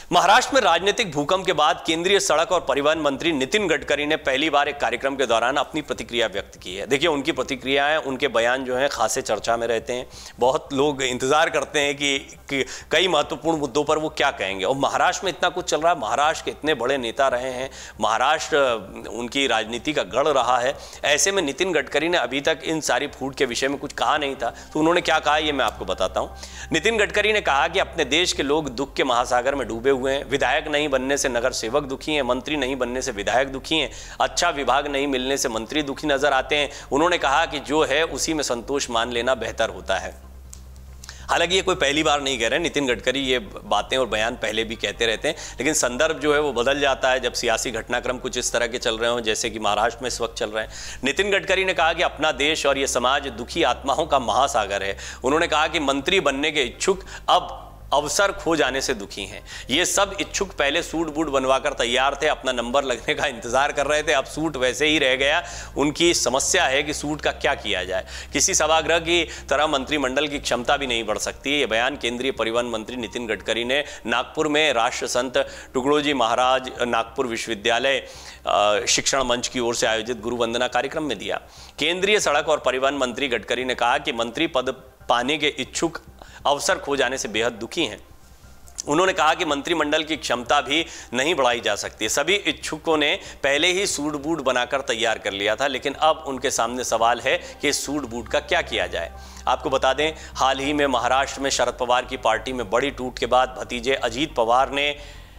महाराष्ट्र में राजनीतिक भूकंप के बाद केंद्रीय सड़क और परिवहन मंत्री नितिन गडकरी ने पहली बार एक कार्यक्रम के दौरान अपनी प्रतिक्रिया व्यक्त की है। देखिए, उनकी प्रतिक्रियाएं, उनके बयान जो हैं खासे चर्चा में रहते हैं। बहुत लोग इंतजार करते हैं कि कई महत्वपूर्ण मुद्दों पर वो क्या कहेंगे। और महाराष्ट्र में इतना कुछ चल रहा है, महाराष्ट्र के इतने बड़े नेता रहे हैं, महाराष्ट्र उनकी राजनीति का गढ़ रहा है। ऐसे में नितिन गडकरी ने अभी तक इन सारी फूट के विषय में कुछ कहा नहीं था, तो उन्होंने क्या कहा ये मैं आपको बताता हूँ। नितिन गडकरी ने कहा कि अपने देश के लोग दुख के महासागर में डूबे हुए हैं। विधायक नहीं बनने से नगर सेवक दुखी हैं, मंत्री नहीं बनने से विधायक दुखी हैं, अच्छा विभाग नहीं मिलने से मंत्री दुखी नजर आते हैं। उन्होंने कहा कि जो है उसी में संतोष मान लेना बेहतर होता है। हालांकि ये कोई पहली बार नहीं कह रहे हैं, नितिन गडकरी ये बातें और बयान पहले भी कहते रहते हैं, लेकिन संदर्भ जो है वो बदल जाता है जब सियासी घटनाक्रम कुछ इस तरह के चल रहे हों जैसे कि महाराष्ट्र में इस वक्त चल रहे हैं। नितिन गडकरी ने कहा कि अपना देश और ये समाज दुखी आत्माओं का महासागर है। उन्होंने कहा कि मंत्री बनने के इच्छुक अब अवसर खो जाने से दुखी हैं। ये सब इच्छुक पहले सूट बूट बनवाकर तैयार थे, अपना नंबर लगने का इंतजार कर रहे थे, अब सूट वैसे ही रह गया। उनकी समस्या है कि सूट का क्या किया जाए। किसी सभागृह की तरह मंत्रिमंडल की क्षमता भी नहीं बढ़ सकती। ये बयान केंद्रीय परिवहन मंत्री नितिन गडकरी ने नागपुर में राष्ट्र संत टुकड़ोजी महाराज नागपुर विश्वविद्यालय शिक्षण मंच की ओर से आयोजित गुरु वंदना कार्यक्रम में दिया। केंद्रीय सड़क और परिवहन मंत्री गडकरी ने कहा कि मंत्री पद पाने के इच्छुक अवसर खो जाने से बेहद दुखी हैं। उन्होंने कहा कि मंत्रिमंडल की क्षमता भी नहीं बढ़ाई जा सकती। सभी इच्छुकों ने पहले ही सूट बूट बनाकर तैयार कर लिया था, लेकिन अब उनके सामने सवाल है कि इस सूट बूट का क्या किया जाए। आपको बता दें, हाल ही में महाराष्ट्र में शरद पवार की पार्टी में बड़ी टूट के बाद भतीजे अजीत पवार ने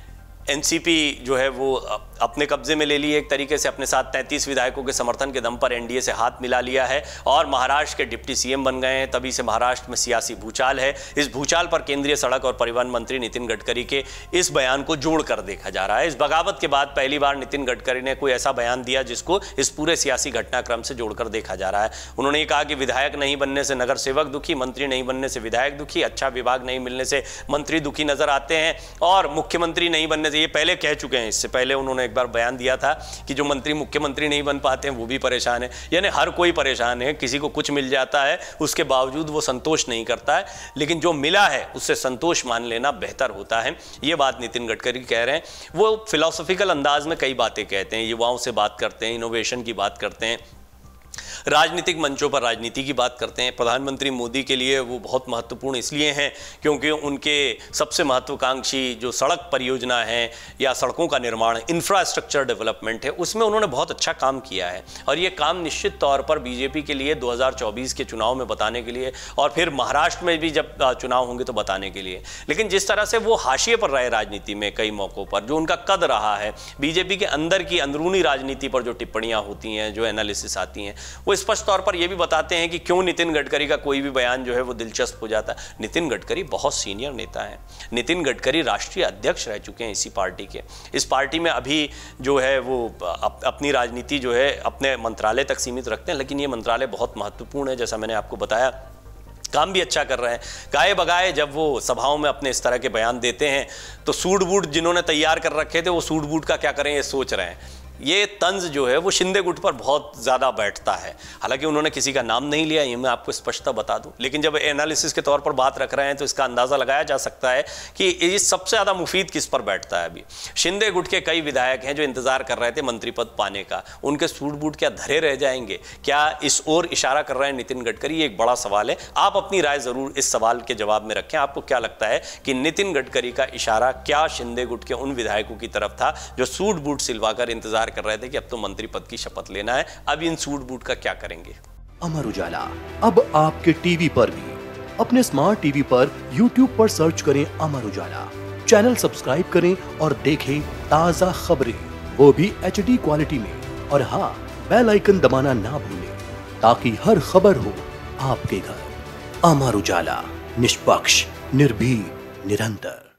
एनसीपी जो है वो अपने कब्जे में ले ली। एक तरीके से अपने साथ 33 विधायकों के समर्थन के दम पर एनडीए से हाथ मिला लिया है और महाराष्ट्र के डिप्टी सीएम बन गए हैं। तभी से महाराष्ट्र में सियासी भूचाल है। इस भूचाल पर केंद्रीय सड़क और परिवहन मंत्री नितिन गडकरी के इस बयान को जोड़कर देखा जा रहा है। इस बगावत के बाद पहली बार नितिन गडकरी ने कोई ऐसा बयान दिया जिसको इस पूरे सियासी घटनाक्रम से जोड़कर देखा जा रहा है। उन्होंने ये कहा कि विधायक नहीं बनने से नगर सेवक दुखी, मंत्री नहीं बनने से विधायक दुखी, अच्छा विभाग नहीं मिलने से मंत्री दुखी नजर आते हैं और मुख्यमंत्री नहीं बनने से, ये पहले कह चुके हैं, इससे पहले उन्होंने एक बार बयान दिया था कि जो मंत्री मुख्यमंत्री नहीं बन पाते हैं वो भी परेशान है। यानी हर कोई परेशान है, किसी को कुछ मिल जाता है उसके बावजूद वो संतोष नहीं करता है, लेकिन जो मिला है उससे संतोष मान लेना बेहतर होता है। ये बात नितिन गडकरी कह रहे हैं। वो फिलोसॉफिकल अंदाज में कई बातें कहते हैं, युवाओं से बात करते हैं, इनोवेशन की बात करते हैं, राजनीतिक मंचों पर राजनीति की बात करते हैं। प्रधानमंत्री मोदी के लिए वो बहुत महत्वपूर्ण इसलिए हैं क्योंकि उनके सबसे महत्वाकांक्षी जो सड़क परियोजना है या सड़कों का निर्माण, इंफ्रास्ट्रक्चर डेवलपमेंट है, उसमें उन्होंने बहुत अच्छा काम किया है और ये काम निश्चित तौर पर बीजेपी के लिए 2024 के चुनाव में बताने के लिए और फिर महाराष्ट्र में भी जब चुनाव होंगे तो बताने के लिए। लेकिन जिस तरह से वो हाशिए पर रहे राजनीति में कई मौक़ों पर, जो उनका कद रहा है, बीजेपी के अंदर की अंदरूनी राजनीति पर जो टिप्पणियाँ होती हैं, जो एनालिसिस आती हैं, वो स्पष्ट तौर पर यह भी बताते हैं कि क्यों नितिन गडकरी का कोई भी बयान जो है वो दिलचस्प हो जाता है। नितिन गडकरी बहुत सीनियर नेता हैं। नितिन गडकरी राष्ट्रीय अध्यक्ष रह चुके हैं इसी पार्टी के। इस पार्टी में अभी जो है वो अपनी राजनीति जो है अपने मंत्रालय तक सीमित रखते हैं, लेकिन ये मंत्रालय बहुत महत्वपूर्ण है। जैसा मैंने आपको बताया, काम भी अच्छा कर रहे हैं। गाए बगाए जब वो सभाओं में अपने इस तरह के बयान देते हैं तो सूट बूट जिन्होंने तैयार कर रखे थे वो सूट बूट का क्या करें ये सोच रहे हैं। ये तंज जो है वो शिंदे गुट पर बहुत ज़्यादा बैठता है। हालांकि उन्होंने किसी का नाम नहीं लिया, ये मैं आपको स्पष्टता बता दूं, लेकिन जब एनालिसिस के तौर पर बात रख रहे हैं तो इसका अंदाज़ा लगाया जा सकता है कि ये सबसे ज़्यादा मुफीद किस पर बैठता है। अभी शिंदे गुट के कई विधायक हैं जो इंतज़ार कर रहे थे मंत्री पद पाने का, उनके सूट बूट क्या धरे रह जाएंगे? क्या इस ओर इशारा कर रहे हैं नितिन गडकरी? ये एक बड़ा सवाल है। आप अपनी राय ज़रूर इस सवाल के जवाब में रखें। आपको क्या लगता है कि नितिन गडकरी का इशारा क्या शिंदे गुट के उन विधायकों की तरफ था जो सूट बूट सिलवाकर इंतजार कर रहे थे कि अब तो मंत्री पद की शपथ लेना है, अब इन सूट बूट का क्या करेंगे? अमर उजाला अब आपके टीवी पर भी। अपने स्मार्ट टीवी पर YouTube पर सर्च करें अमर उजाला, चैनल सब्सक्राइब करें और देखें ताजा खबरें, वो भी HD क्वालिटी में। और हाँ, बेल आइकन दबाना ना भूलें ताकि हर खबर हो आपके घर। अमर उजाला, निष्पक्ष, निर्भीक, निरंतर।